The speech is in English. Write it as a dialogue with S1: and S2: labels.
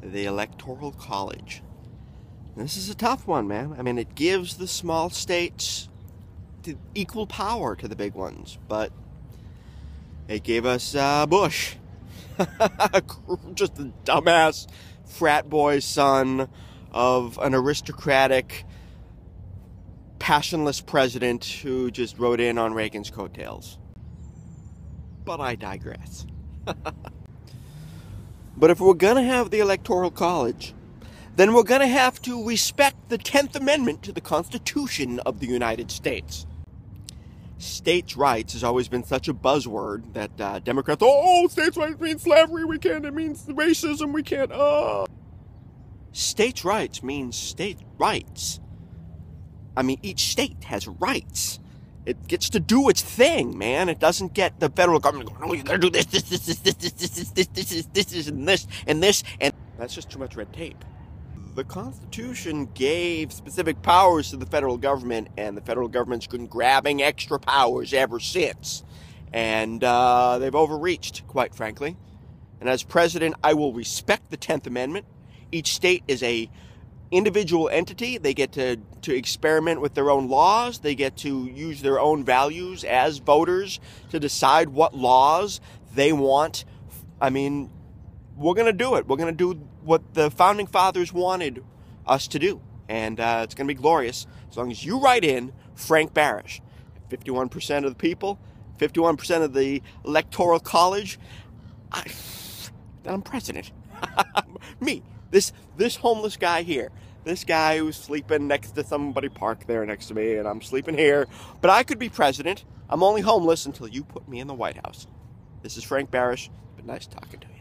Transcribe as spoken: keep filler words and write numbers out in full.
S1: the Electoral College. This is a tough one, man. I mean, it gives the small states equal power to the big ones, but it gave us uh, Bush. Just a dumbass frat boy son of an aristocratic, passionless president who just rode in on Reagan's coattails. But I digress. But if we're going to have the Electoral College, then we're going to have to respect the tenth Amendment to the Constitution of the United States. States' rights has always been such a buzzword that uh, Democrats, oh, states' rights means slavery, we can't, it means racism, we can't, uh. States' rights means state rights. I mean, each state has rights. It gets to do its thing, man. It doesn't get the federal government going, oh, you gotta do this, this, this, this, this, this, this, this, this, this, this, this, and this, and this, and that's just too much red tape. The Constitution gave specific powers to the federal government, and the federal government's been grabbing extra powers ever since. And uh, they've overreached, quite frankly. And as president, I will respect the tenth Amendment. Each state is a individual entity. They get to, to experiment with their own laws. They get to use their own values as voters to decide what laws they want. I mean, we're going to do it. We're going to do what the Founding Fathers wanted us to do. And uh, it's going to be glorious as long as you write in Frank Barish. fifty-one percent of the people, fifty-one percent of the Electoral College, I, I'm president. Me. This this homeless guy here, this guy who's sleeping next to somebody parked there next to me, and I'm sleeping here, but I could be president. I'm only homeless until you put me in the White House. This is Frank Barish. It's been nice talking to you.